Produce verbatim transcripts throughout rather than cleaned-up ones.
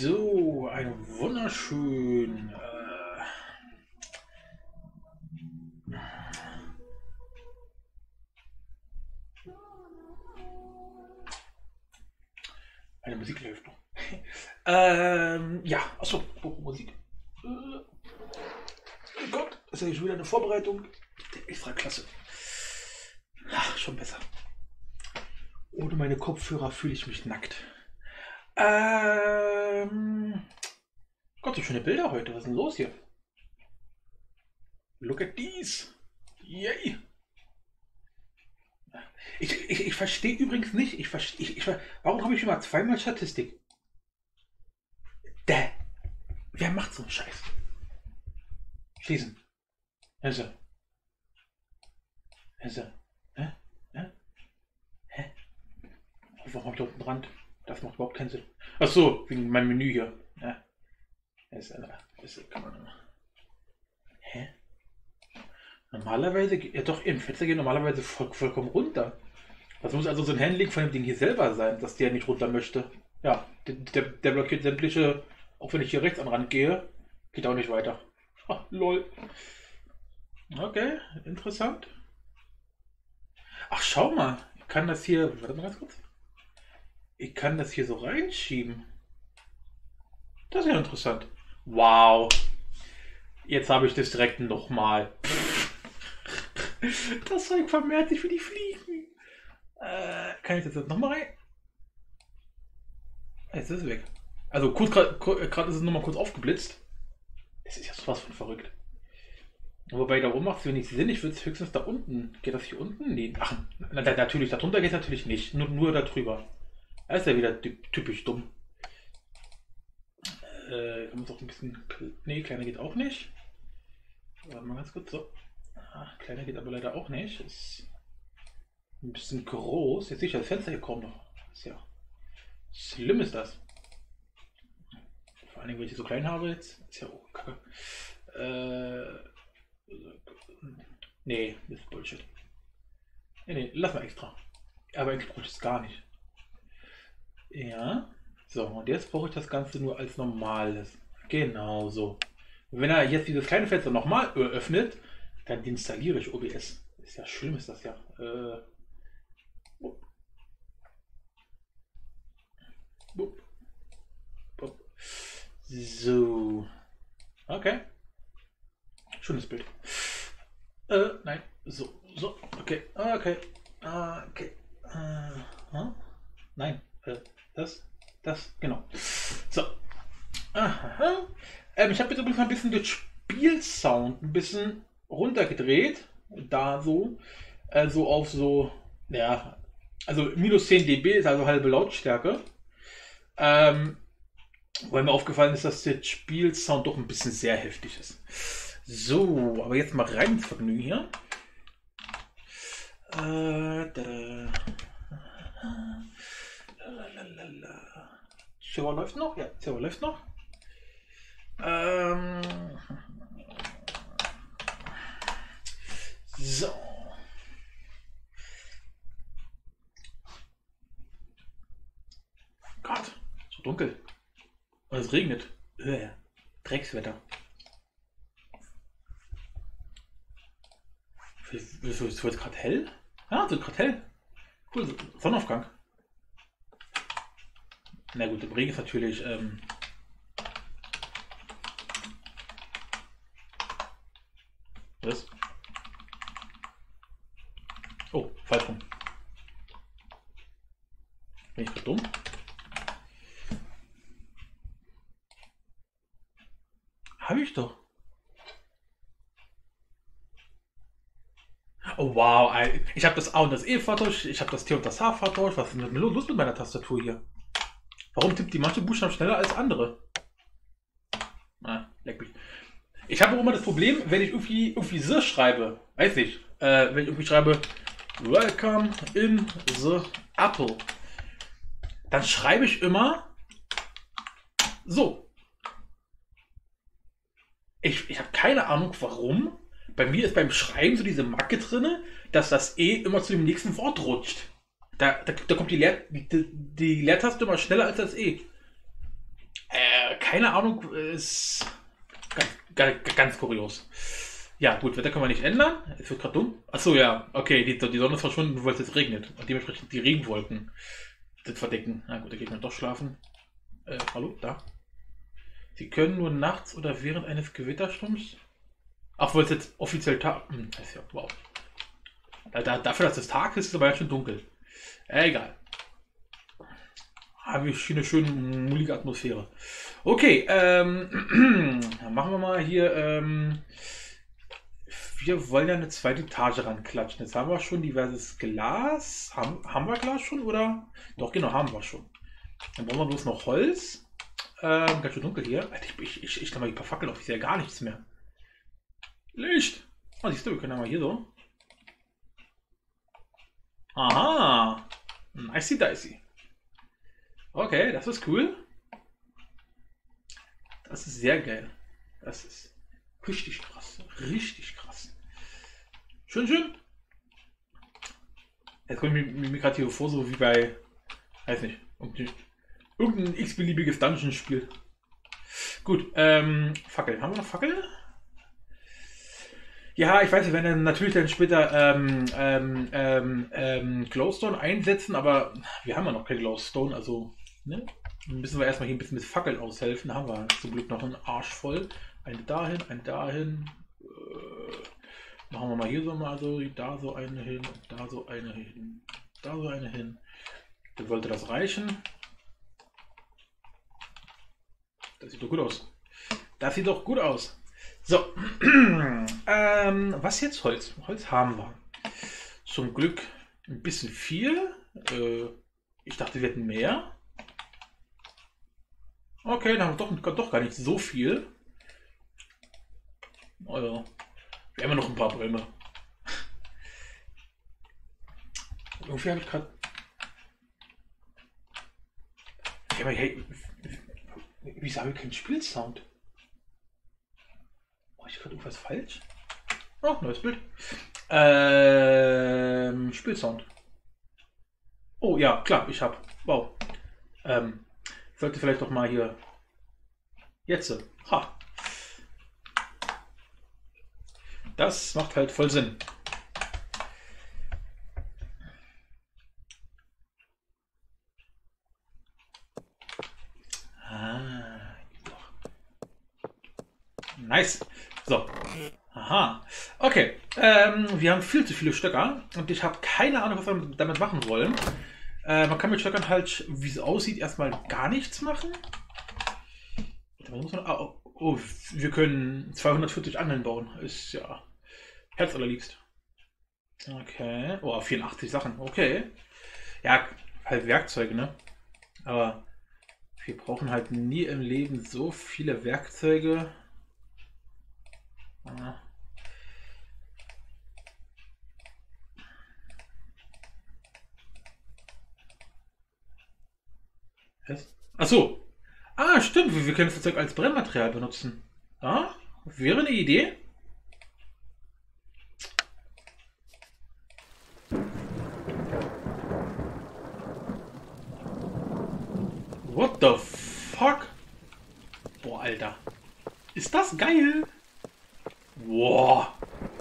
So, ein wunderschön. Äh, eine Musik läuft noch. ähm, ja, achso, Musik. Äh, oh Gott, ist ja schon wieder eine Vorbereitung. Extra klasse. Ach, schon besser. Ohne meine Kopfhörer fühle ich mich nackt. Ähm. Gott, so schöne Bilder heute. Was ist denn los hier? Look at these. Yay. Ich, ich, ich verstehe übrigens nicht. Ich verstehe. Ich, ich, warum habe ich immer zweimal Statistik? Däh. Wer macht so einen Scheiß? Schließen. Also. Also. Hä? Hä? Hä? Warum habe ich da unten Rand? Das macht überhaupt keinen Sinn. Ach so, wegen meinem Menü hier. Ja. Das, ist, das kann man. Hä? Normalerweise, ja doch, im Fenster geht normalerweise voll, vollkommen runter. Das muss also so ein Handling von dem Ding hier selber sein, dass der nicht runter möchte. Ja, der, der, der blockiert sämtliche, auch wenn ich hier rechts an den Rand gehe, geht auch nicht weiter. Ah, lol. Okay, interessant. Ach, schau mal, ich kann das hier, warte mal ganz kurz. Ich kann das hier so reinschieben. Das ist ja interessant. Wow. Jetzt habe ich das direkt nochmal. Das Zeug vermehrt sich für die Fliegen. Äh, kann ich das jetzt nochmal rein? Jetzt ist es weg. Also kurz gerade ist es nochmal kurz aufgeblitzt. Das ist ja sowas von verrückt. Wobei da oben macht es wenig Sinn. Ich würde es höchstens da unten. Geht das hier unten? Nee. Ach, na, natürlich. Darunter geht es natürlich nicht. Nur, nur da drüber. Das ist ja wieder typisch dumm. Äh, da muss auch ein bisschen. Nee, kleiner geht auch nicht. Warte mal ganz kurz. So. Ah, kleiner geht aber leider auch nicht. Ist ein bisschen groß. Jetzt sehe ich das Fenster hier kaum noch. Ist ja. Schlimm ist das. Vor allem, wenn ich so klein habe jetzt. Ist ja auch kacke. Äh. Nee, das ist Bullshit. Nee, nee, lass mal extra. Aber eigentlich brauche ich es gar nicht. Ja. So, und jetzt brauche ich das Ganze nur als normales. Genau so. Wenn er jetzt dieses kleine Fenster nochmal öffnet, dann installiere ich O B S. Ist ja schlimm, ist das ja. Äh, bup. Bup. Bup. So. Okay. Schönes Bild. Äh, nein. So, so. Okay. Okay. Okay. Äh, hm? Nein. Äh, das. Das. Genau. So. Aha. Ähm, ich habe jetzt übrigens ein bisschen den Spielsound ein bisschen runtergedreht. Da so. Also auf so. Ja. Also minus zehn dB ist also halbe Lautstärke. Ähm, weil mir aufgefallen ist, dass der Spielsound doch ein bisschen sehr heftig ist. So, aber jetzt mal rein ins Vergnügen hier. Äh, da, da. Server läuft noch? Ja, Server läuft noch. Ähm, so. Gott, so dunkel. Und es regnet. Äh, Dreckswetter. Es wird gerade hell? Ja, es wird gerade hell. Cool, Sonnenaufgang. Na gut, im Regen ist natürlich. Ähm Was? Oh, falsch rum. Bin ich gerade dumm? Habe ich doch. Oh wow, ich habe das A und das E vertauscht, ich habe das T und das H vertauscht. Was ist denn los mit meiner Tastatur hier? Warum tippt die manche Buchstaben schneller als andere? Ah, leck mich. Ich habe auch immer das Problem, wenn ich irgendwie, irgendwie so schreibe, weiß nicht, äh, wenn ich irgendwie schreibe Welcome in the Apple, dann schreibe ich immer so. Ich, ich habe keine Ahnung warum. Bei mir ist beim Schreiben so diese Macke drin, dass das E immer zu dem nächsten Wort rutscht. Da, da, da kommt die, Leer, die, die Leertaste immer schneller als das E. Äh, keine Ahnung, ist ganz, ganz, ganz kurios. Ja, gut, Wetter können wir nicht ändern. Es wird gerade dumm. Achso, ja, okay, die, die Sonne ist verschwunden, weil es jetzt regnet. Und dementsprechend die Regenwolken das verdecken. Na gut, der Gegner doch schlafen. Äh, hallo, da. Sie können nur nachts oder während eines Gewittersturms. Ach, weil es jetzt offiziell Tag. Hm, ist ja, wow. Da, da, dafür, dass es Tag ist, ist es aber ja schon dunkel. Äh, egal. Habe ich eine schöne, mullige Atmosphäre. Okay, ähm, dann machen wir mal hier. Ähm, wir wollen ja eine zweite Etage ranklatschen. Jetzt haben wir schon diverses Glas. Haben, haben wir Glas schon, oder? Doch, genau, haben wir schon. Dann brauchen wir bloß noch Holz. Ähm, ganz schön dunkel hier. Ich, ich, ich, ich kann mal die paar Fackeln auf. Ich sehe ja gar nichts mehr. Licht! Oh, siehst du, wir können ja mal hier so. Aha! Nicey dicey. Okay, das ist cool. Das ist sehr geil. Das ist richtig krass. Richtig krass. Schön, schön. Jetzt komme ich mir, mir gerade hier vor, so wie bei, weiß nicht, irgendein x-beliebiges Dungeon-Spiel. Gut, ähm, Fackel. Haben wir noch Fackel? Ja, ich weiß, wir werden dann natürlich dann später ähm, ähm, ähm, ähm, Glowstone einsetzen, aber wir haben ja noch kein Glowstone, also ne? Müssen wir erstmal hier ein bisschen mit Fackeln aushelfen. Da haben wir zum Glück noch einen Arsch voll. Eine dahin, eine dahin. Äh, machen wir mal hier so mal so, da so eine hin, da so eine hin, da so eine hin. Dann sollte das reichen. Das sieht doch gut aus. Das sieht doch gut aus. So, ähm, was jetzt Holz? Holz haben wir. Zum Glück ein bisschen viel. Äh, ich dachte, wir hätten mehr. Okay, dann haben wir doch, doch gar nicht so viel. Oh ja. Wir haben ja noch ein paar Bäume. Irgendwie habe ich gerade... Ja, aber hey, wieso habe ich keinen Spielsound? Ich gerade irgendwas falsch? Oh, neues Bild. Ähm, Spielsound. Oh ja, klar, ich habe. Wow. Ähm, sollte vielleicht doch mal hier. Jetzt. Ha. Das macht halt voll Sinn. Ah. Nice. So. Aha. Okay. Ähm, wir haben viel zu viele Stöcker und ich habe keine Ahnung, was wir damit machen wollen. Äh, man kann mit Stöckern halt, wie es aussieht, erstmal gar nichts machen. Muss man, oh, oh, wir können zweihundertvierzig Angeln bauen. Ist ja herzallerliebst. Okay. Oh, vierundachtzig Sachen. Okay. Ja, halt Werkzeuge, ne? Aber wir brauchen halt nie im Leben so viele Werkzeuge. Ach so. Ah, stimmt. Wir können das Zeug als Brennmaterial benutzen. Ah, wäre eine Idee. What the fuck? Boah, Alter. Ist das geil? Wow.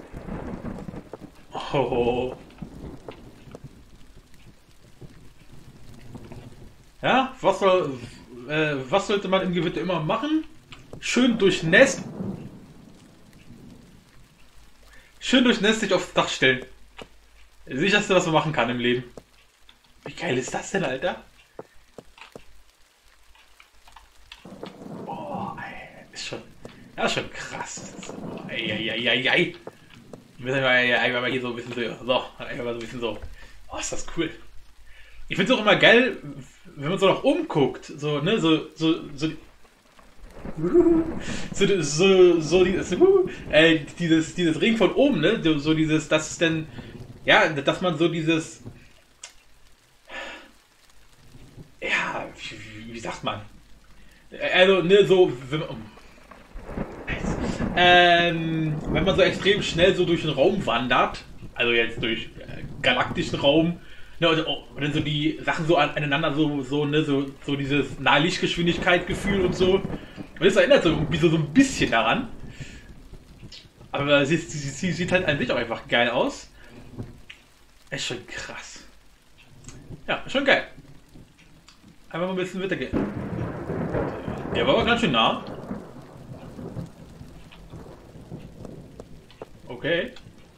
Oh. Ja, was soll, äh, was sollte man im Gewitter immer machen? Schön durchnässt. Schön durchnässt sich aufs Dach stellen. Das Sicherste, was man machen kann im Leben. Wie geil ist das denn, Alter? Oh, ey, ist schon, ja, ist schon krass. Eieieiei. Wir sind mal hier so ein bisschen so, so, so ein bisschen so. Oh, ist das cool. Ich finde es auch immer geil, wenn man so nach oben guckt, so, ne, so, so, so, so, so, so dieses, äh, dieses, dieses Regen von oben, ne, so dieses, das ist denn, ja, dass man so dieses, ja, wie, wie sagt man, also, ne, so, wenn man, ähm, wenn man so extrem schnell so durch den Raum wandert, also jetzt durch äh, galaktischen Raum, ne, und, und dann so die Sachen so aneinander, so, so, ne, so, so dieses Nahlichtgeschwindigkeit-Gefühl und so. Und das erinnert so, irgendwie so, so ein bisschen daran. Aber sie, sie, sie sieht halt an sich auch einfach geil aus. Ist schon krass. Ja, schon geil. Einfach mal ein bisschen weitergehen. Der war aber ganz schön nah. Okay.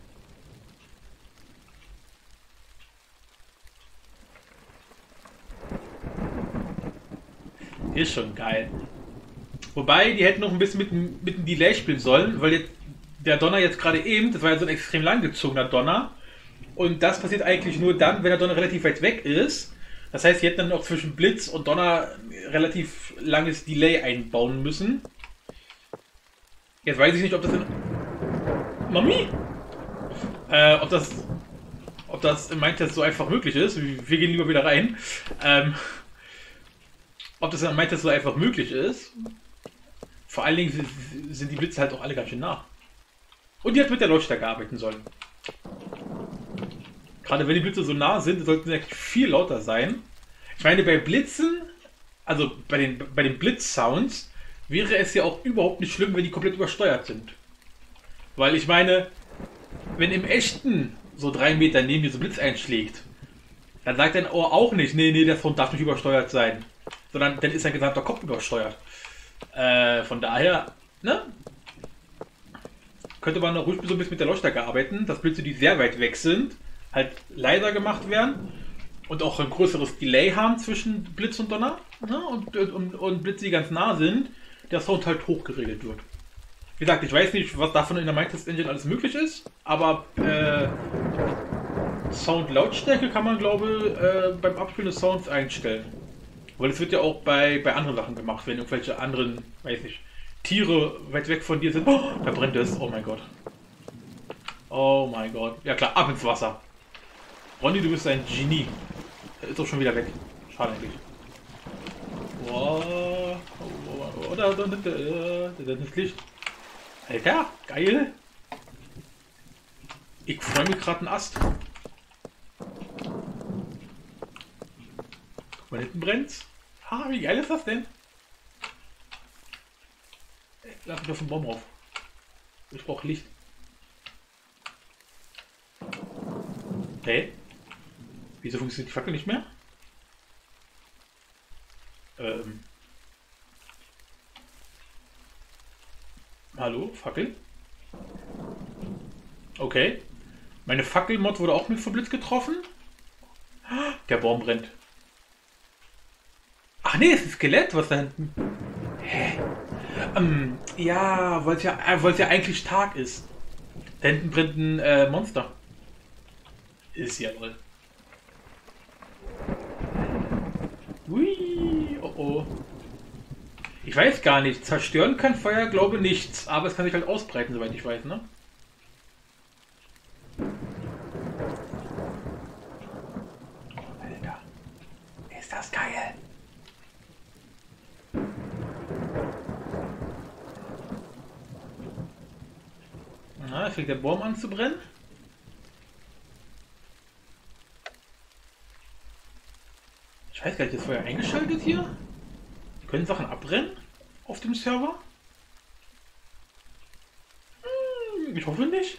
Ist schon geil. Wobei, die hätten noch ein bisschen mit, mit dem Delay spielen sollen, weil jetzt der Donner jetzt gerade eben, das war ja so ein extrem langgezogener Donner. Und das passiert eigentlich nur dann, wenn der Donner relativ weit weg ist. Das heißt, sie hätten dann auch zwischen Blitz und Donner relativ langes Delay einbauen müssen. Jetzt weiß ich nicht, ob das in... Mami? Äh, ob das... Ob das in Mindtest so einfach möglich ist. Wir gehen lieber wieder rein. Ähm... Ob das in Mindtest so einfach möglich ist. Vor allen Dingen sind die Blitze halt auch alle ganz schön nah. Und die hat mit der Lautstärke arbeiten sollen. Gerade wenn die Blitze so nah sind, sollten sie eigentlich viel lauter sein. Ich meine, bei Blitzen, also bei den, bei den Blitz-Sounds, wäre es ja auch überhaupt nicht schlimm, wenn die komplett übersteuert sind. Weil ich meine, wenn im Echten so drei Meter neben dir so Blitz einschlägt, dann sagt dein Ohr auch nicht, nee, nee, der Sound darf nicht übersteuert sein. Sondern dann ist dein gesamter Kopf übersteuert. Äh, von daher, ne? Könnte man noch ruhig so ein bisschen mit der Lautstärke arbeiten, dass Blitze, die sehr weit weg sind, halt leiser gemacht werden und auch ein größeres Delay haben zwischen Blitz und Donner, ne? und, und, und Blitze, die ganz nah sind, der Sound halt hoch geregelt wird. Wie gesagt, ich weiß nicht, was davon in der Mindtest Engine alles möglich ist, aber äh, Sound-Lautstärke kann man, glaube ich, äh, beim Abspielen des Sounds einstellen. Weil es wird ja auch bei, bei anderen Sachen gemacht, wenn irgendwelche anderen, weiß nicht, Tiere weit weg von dir sind. Oh, da brennt es. Oh mein Gott. Oh mein Gott. Ja klar, ab ins Wasser. Ronny, du bist ein Genie. Er ist doch schon wieder weg. Schade eigentlich. Wow. Oh, da, da, da, da, da ist Licht. Alter, geil. Ich freue mich gerade einen Ast. Guck mal, hinten brennt's. Ah, wie geil ist das denn? Lass mich auf den Baum rauf. Ich brauche Licht. Hey? Wieso funktioniert die Fackel nicht mehr? Ähm. Hallo, Fackel? Okay. Meine Fackelmod wurde auch mit vom Blitz getroffen. Der Baum brennt. Ach nee, es ist ein Skelett, was da hinten. Hä? Ähm, ja, weil es ja, äh, ja eigentlich Tag ist. Da hinten brennt ein äh, Monster. Ist ja toll. Hui, oh oh. Ich weiß gar nicht. Zerstören kann Feuer, glaube nichts. Aber es kann sich halt ausbreiten, soweit ich weiß, ne? Alter. Ist das geil. Na, fängt der Baum an zu brennen. Ich weiß gar nicht, ist Feuer eingeschaltet hier? Können Sachen abbrennen auf dem Server? Hm, ich hoffe nicht.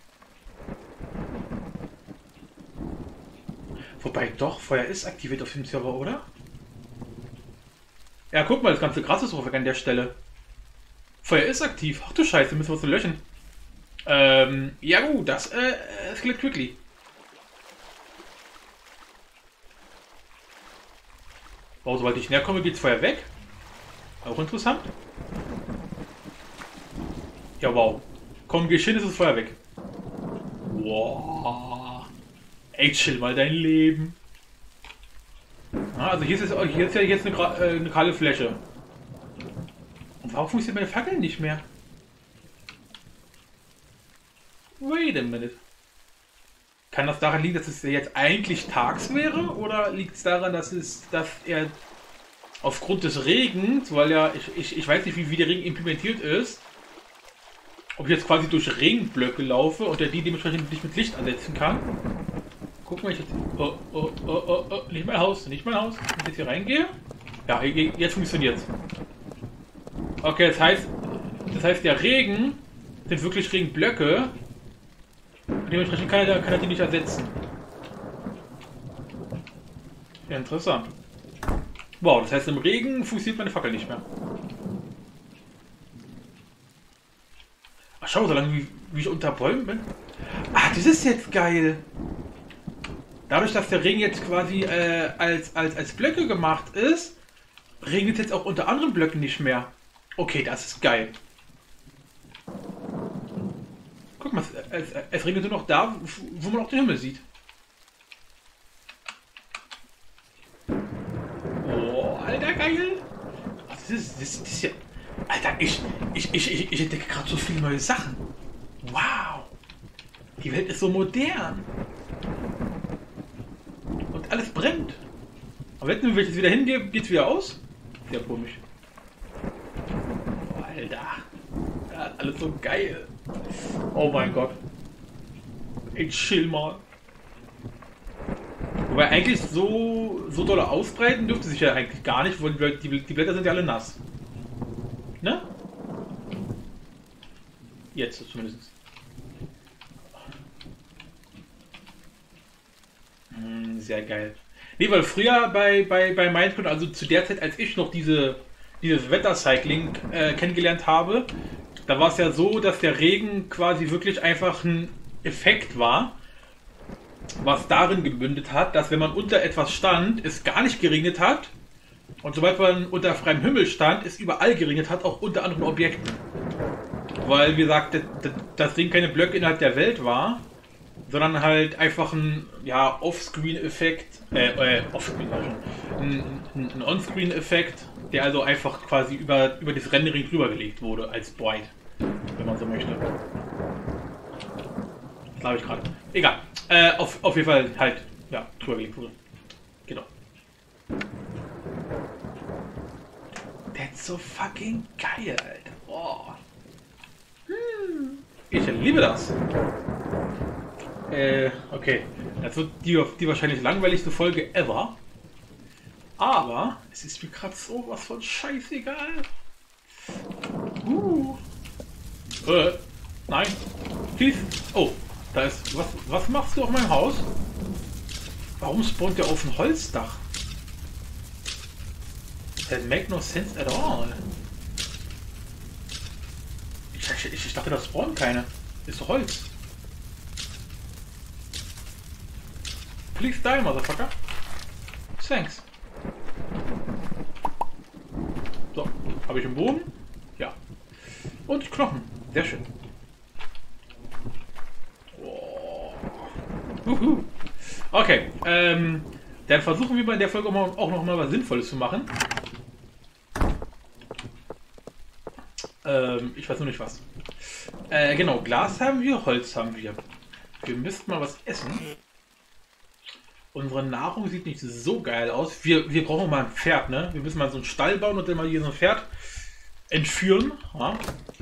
Wobei doch, Feuer ist aktiviert auf dem Server, oder? Ja, guck mal, das ganze Gras ist weg an der Stelle. Feuer ist aktiv. Ach du Scheiße, müssen wir so löschen. Ähm, ja gut, das äh, eskaliert quickly. Wow, sobald ich näher komme, geht das Feuer weg. Auch interessant. Ja, wow. Komm, geh hin, ist das Feuer weg. Wow. Ey, chill mal dein Leben. Ah, also hier ist, jetzt, hier ist ja jetzt eine, äh, eine kahle Fläche. Und warum funktioniert meine Fackel nicht mehr? Wait a minute. Kann das daran liegen, dass es jetzt eigentlich tags wäre? Oder liegt es daran, dass es, dass er aufgrund des Regens, weil ja, ich, ich, ich weiß nicht, wie, wie der Regen implementiert ist, ob ich jetzt quasi durch Regenblöcke laufe und er die dementsprechend nicht mit Licht ansetzen kann. Guck mal, ich jetzt. Oh, oh, oh, oh, oh, nicht mein Haus, nicht mein Haus. Wenn ich jetzt hier reingehe. Ja, jetzt funktioniert es. Okay, das heißt, das heißt, der Regen sind wirklich Regenblöcke. Dementsprechend kann er, kann er die nicht ersetzen. Ja, interessant. Wow, das heißt, im Regen funktioniert meine Fackel nicht mehr. Ach, schau, solange wie, wie ich unter Bäumen bin. Ah, das ist jetzt geil. Dadurch, dass der Regen jetzt quasi äh, als, als, als Blöcke gemacht ist, regnet es jetzt auch unter anderen Blöcken nicht mehr. Okay, das ist geil. Guck mal, es, es, es regnet nur noch da, wo man auch den Himmel sieht. Oh, Alter, geil. Das ist, das, das ist ja... Alter, ich, ich, ich, ich, ich entdecke gerade so viele neue Sachen. Wow. Die Welt ist so modern. Und alles brennt. Aber wenn ich jetzt wieder hingehe, geht's wieder aus? Sehr komisch. Oh, Alter. Ja, alles so geil. Oh mein Gott. Ich chill mal. Wobei eigentlich so, so doll ausbreiten dürfte sich ja eigentlich gar nicht, weil die, die Blätter sind ja alle nass. Ne? Jetzt zumindest. Hm, sehr geil. Nee, weil früher bei, bei, bei Minecraft, also zu der Zeit, als ich noch diese, dieses Wettercycling äh, kennengelernt habe, da war es ja so, dass der Regen quasi wirklich einfach ein Effekt war, was darin gebündet hat, dass wenn man unter etwas stand, es gar nicht geregnet hat. Und sobald man unter freiem Himmel stand, es überall geregnet hat, auch unter anderen Objekten. Weil, wie gesagt, das Ding keine Blöcke innerhalb der Welt war, sondern halt einfach ein ja, Offscreen-Effekt, äh, äh, Offscreen, ein, ein, ein On-Screen-Effekt, der also einfach quasi über, über das Rendering drüber gelegt wurde, als Sprite, wenn man so möchte. Das glaube ich gerade. Egal. Äh, auf, auf jeden Fall halt, ja, drüber gelegt wurde. Genau. That's so fucking geil, Alter. Oh. Hm. Ich liebe das. Äh, okay. Das wird die, die wahrscheinlich langweiligste Folge ever. Aber es ist mir gerade so was von scheißegal. Uh. Äh, nein. Tief. Oh, da ist. Was, was machst du auf meinem Haus? Warum spawnt der auf ein Holzdach? That make no sense at all. Ich, ich, ich dachte, das spawnt keine. Ist doch Holz. Please die, Motherfucker. Thanks. So, habe ich einen Bogen? Ja. Und Knochen. Sehr schön. Oh. Uhu. Okay, ähm, dann versuchen wir bei der Folge auch noch mal was Sinnvolles zu machen. Ähm, ich weiß nur nicht was. Äh, genau, Glas haben wir, Holz haben wir. Wir müssten mal was essen. Unsere Nahrung sieht nicht so geil aus. Wir, wir brauchen mal ein Pferd, ne? Wir müssen mal so einen Stall bauen und dann mal hier so ein Pferd entführen. Ja?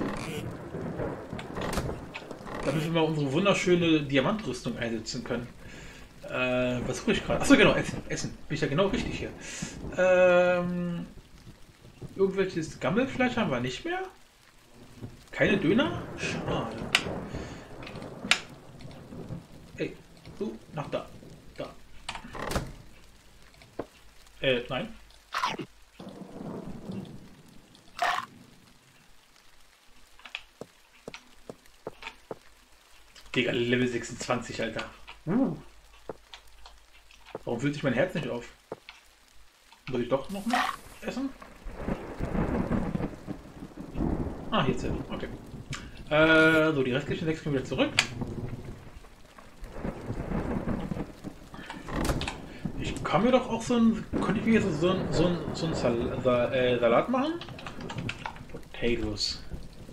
Damit wir mal unsere wunderschöne Diamantrüstung einsetzen können. Äh, was suche ich gerade? Achso, genau, Essen. Essen. Bin ich ja genau richtig hier. Ähm, irgendwelches Gammelfleisch haben wir nicht mehr. Keine Döner? Schade. Ey, du, nach da. Da. Äh, nein. Digga, Level sechsundzwanzig, Alter. Uh. Warum fühlt sich mein Herz nicht auf? Muss ich doch noch mal essen? Ah, jetzt. Okay. Äh, so, die restlichen sechs können wieder zurück. Ich kann mir doch auch so ein... Könnte ich mir jetzt so ein, so ein, so ein Sal Sal äh, Salat machen? Potatoes.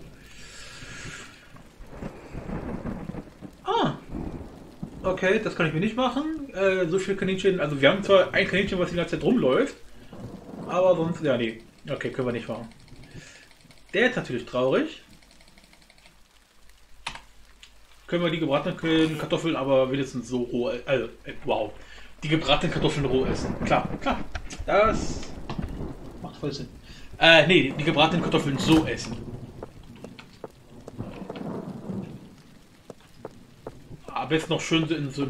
Ah. Okay, das kann ich mir nicht machen. Äh, so viel Kaninchen... Also wir haben zwar ein Kaninchen, was die ganze Zeit rumläuft. Aber sonst... Ja, nee. Okay, können wir nicht machen. Der ist natürlich traurig. Können wir die gebratenen Kartoffeln aber wenigstens so roh... Also, äh, wow. Die gebratenen Kartoffeln roh essen. Klar, klar. Das macht voll Sinn. Äh, nee, die gebratenen Kartoffeln so essen. Am besten noch schön so in so.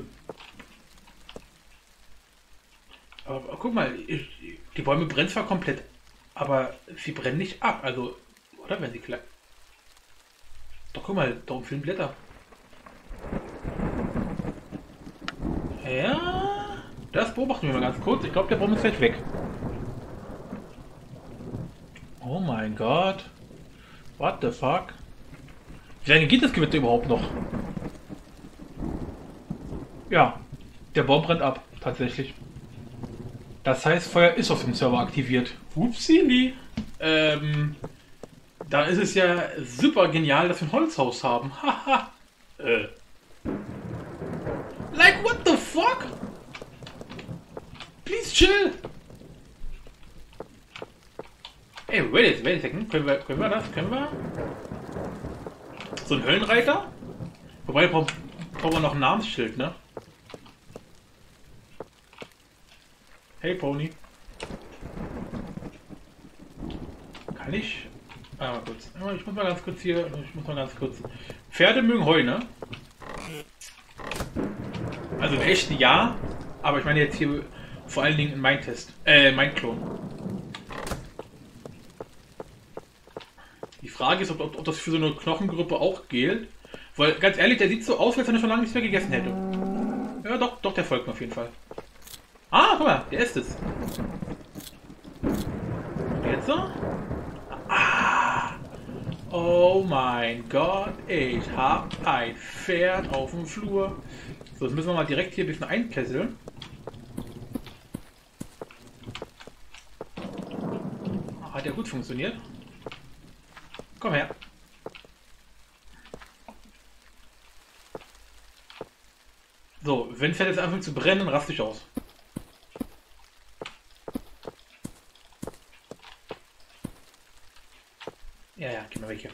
Aber, aber guck mal, ich, die Bäume brennen zwar komplett, aber sie brennen nicht ab. Also, oder wenn sie klein. Doch guck mal, darum fehlen Blätter. Ja, das beobachten wir mal ganz kurz. Ich glaube, der Baum ist gleich weg. Oh mein Gott. What the fuck? Wie lange geht das Gewitter überhaupt noch? Ja, der Baum brennt ab, tatsächlich. Das heißt, Feuer ist auf dem Server aktiviert. Upsili. Ähm, da ist es ja super genial, dass wir ein Holzhaus haben. Haha. äh. Like, what the fuck? Please chill. Ey, wait a, wait a second. Können wir, können wir das? Können wir? So ein Höllenreiter? Wobei, brauchen wir noch ein Namensschild, ne? Hey, Pony. Kann ich? Ah, mal kurz. Ich muss mal ganz kurz hier. Ich muss mal ganz kurz. Pferde mögen Heu, ne? Also im echten ja. Aber ich meine jetzt hier vor allen Dingen in mein Test. Äh, mein Klon. Die Frage ist, ob, ob, ob das für so eine Knochengruppe auch gilt. Weil, ganz ehrlich, der sieht so aus, als wenn er schon lange nichts mehr gegessen hätte. Ja, doch, doch, der folgt mir auf jeden Fall. Ah, guck mal, der ist es. Und jetzt so? Ah! Oh mein Gott, ich hab ein Pferd auf dem Flur. So, jetzt müssen wir mal direkt hier ein bisschen einkesseln. Hat ja gut funktioniert. Komm her. So, wenn Pferd jetzt anfängt zu brennen, dann raste ich aus. Ja, ja, geh mal weg hier.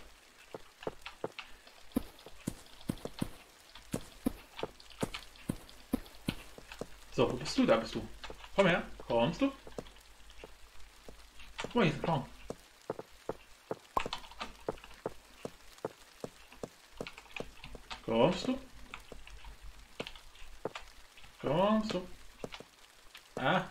So, wo bist du? Da bist du. Komm her. Kommst du? Guck mal, hier ist ein Clown. Kommst du? Kommst du? Ah.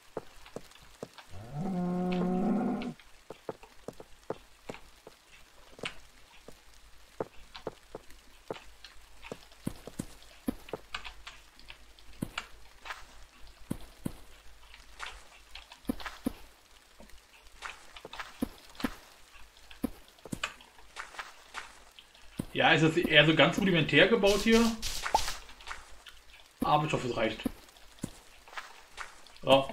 Ja, es ist eher so ganz rudimentär gebaut hier. Aber ich hoffe, es reicht. So.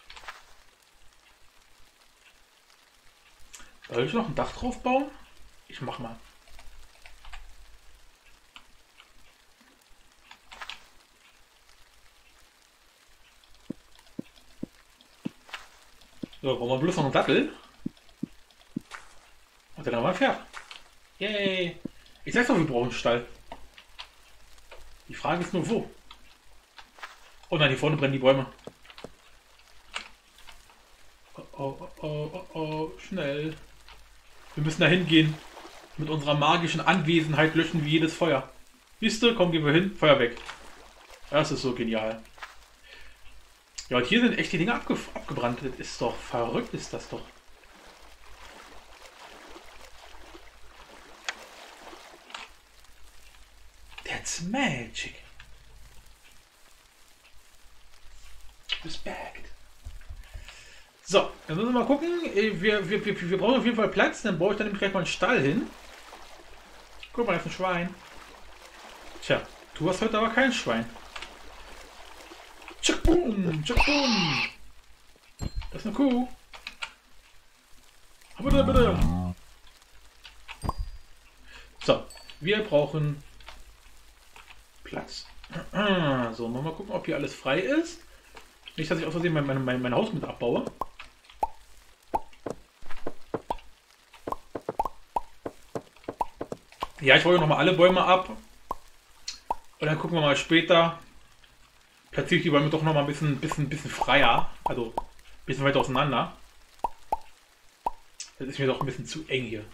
Soll ich noch ein Dach drauf bauen? Ich mach mal. So, brauchen wir bloß noch einen Sattel. Und dann haben wir ein Pferd. Yay! Ich sag's doch, wir brauchen einen Stall. Die Frage ist nur, wo? Oh nein, hier vorne brennen die Bäume. Oh, oh, oh, oh, oh, schnell. Wir müssen da hingehen. Mit unserer magischen Anwesenheit löschen wir jedes Feuer. Siehst du, komm, gehen wir hin, Feuer weg. Das ist so genial. Ja, und hier sind echt die Dinge abge abgebrannt. Das ist doch verrückt, ist das doch. That's magic. Respekt. So, dann müssen wir mal gucken. Wir, wir, wir, wir brauchen auf jeden Fall Platz. Dann baue ich dann nämlich gleich mal einen Stall hin. Guck mal, da ist ein Schwein. Tja, du hast heute aber kein Schwein. Tschakbum, tschakbum. Das ist eine Kuh. Aber bitte, bitte. So, wir brauchen Platz. So, mal gucken, ob hier alles frei ist. Nicht, dass ich aus Versehen mein, mein, mein, mein Haus mit abbaue. Ja, ich baue noch mal alle Bäume ab. Und dann gucken wir mal später. Platziere ich die Bäume doch noch mal ein bisschen, bisschen, bisschen freier. Also ein bisschen weiter auseinander. Das ist mir doch ein bisschen zu eng hier.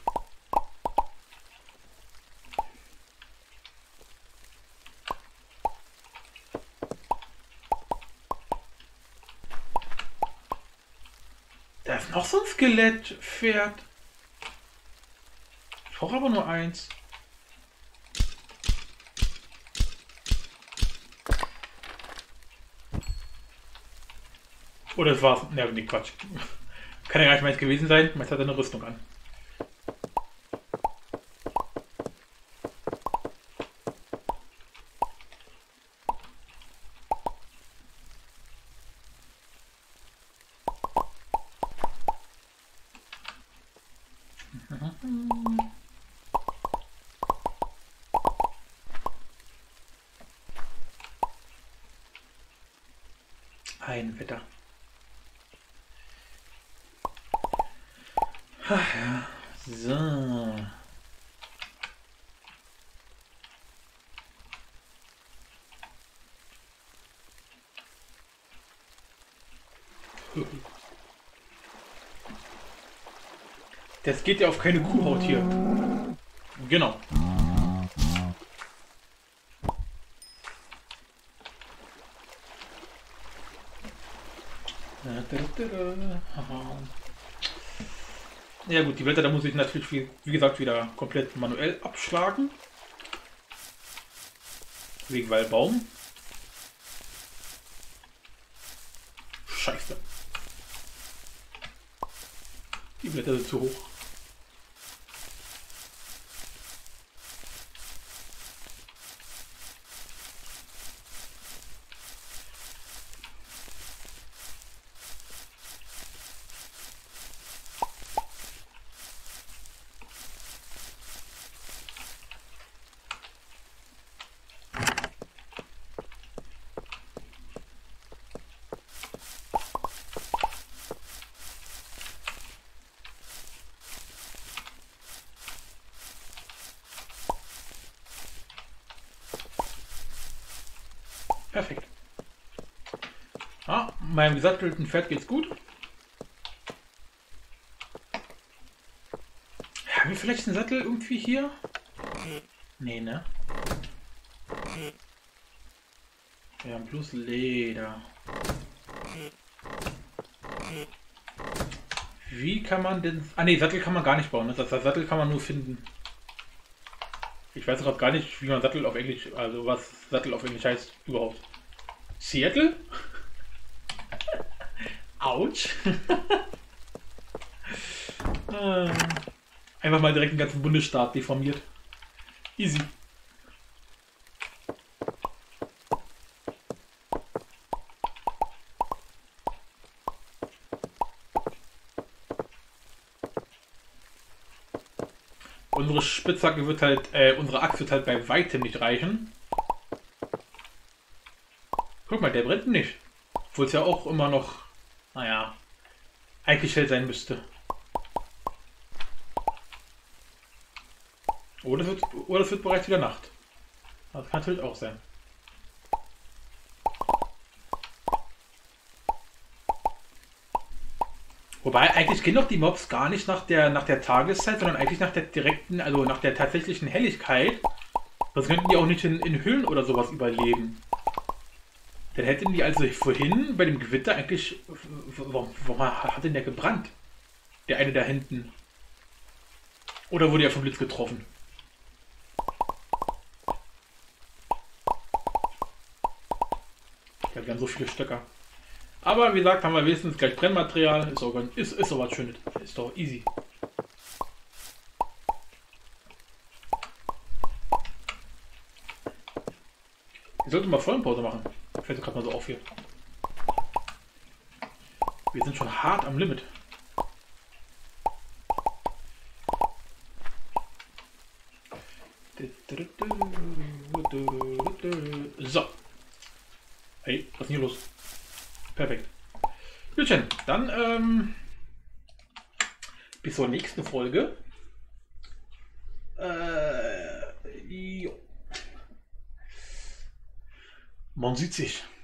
Da ist noch so ein Skelettpferd. Ich brauche aber nur eins. Oder das war's. Ne, nee, Quatsch. Kann ja gar nicht meins gewesen sein. Meins hat eine Rüstung an. Ein Wetter. Ach ja, so. Das geht ja auf keine Kuhhaut hier. Genau. Ja gut, die Blätter, da muss ich natürlich, wie, wie gesagt, wieder komplett manuell abschlagen. Wegen Waldbaum. Scheiße. Die Blätter sind zu hoch. Perfekt. Ah, meinem gesattelten Pferd geht's gut. Haben wir vielleicht einen Sattel irgendwie hier? Nee, ne? Wir haben bloß Leder. Wie kann man denn... Ah ne, Sattel kann man gar nicht bauen. Ne? Das Sattel kann man nur finden. Ich weiß gerade gar nicht, wie man Sattel auf Englisch, also was Sattel auf Englisch heißt überhaupt. Seattle? Autsch. Einfach mal direkt den ganzen Bundesstaat deformiert. Easy. Unsere Spitzhacke wird halt, äh, unsere Axt wird halt bei weitem nicht reichen. Guck mal, der brennt nicht. Obwohl es ja auch immer noch, naja, eigentlich hell sein müsste. Oder es wird, oder es wird bereits wieder Nacht. Das kann natürlich auch sein. Wobei, eigentlich gehen doch die Mobs gar nicht nach der, nach der Tageszeit, sondern eigentlich nach der direkten, also nach der tatsächlichen Helligkeit. Das könnten die auch nicht in, in Höhlen oder sowas überleben. Dann hätten die also vorhin bei dem Gewitter eigentlich... Warum, warum hat denn der gebrannt? Der eine da hinten. Oder wurde er vom Blitz getroffen? Ja, wir haben so viele Stöcker. Aber wie gesagt, haben wir wenigstens gleich Brennmaterial. Ist auch, ist, ist auch was Schönes. Ist doch easy. Ich sollte mal Folgenpause machen. Fällt gerade mal so auf hier. Wir sind schon hart am Limit. So. Hey, was ist denn hier los? Perfekt. Gutchen, dann ähm, bis zur nächsten Folge. Äh, jo. Man sieht sich.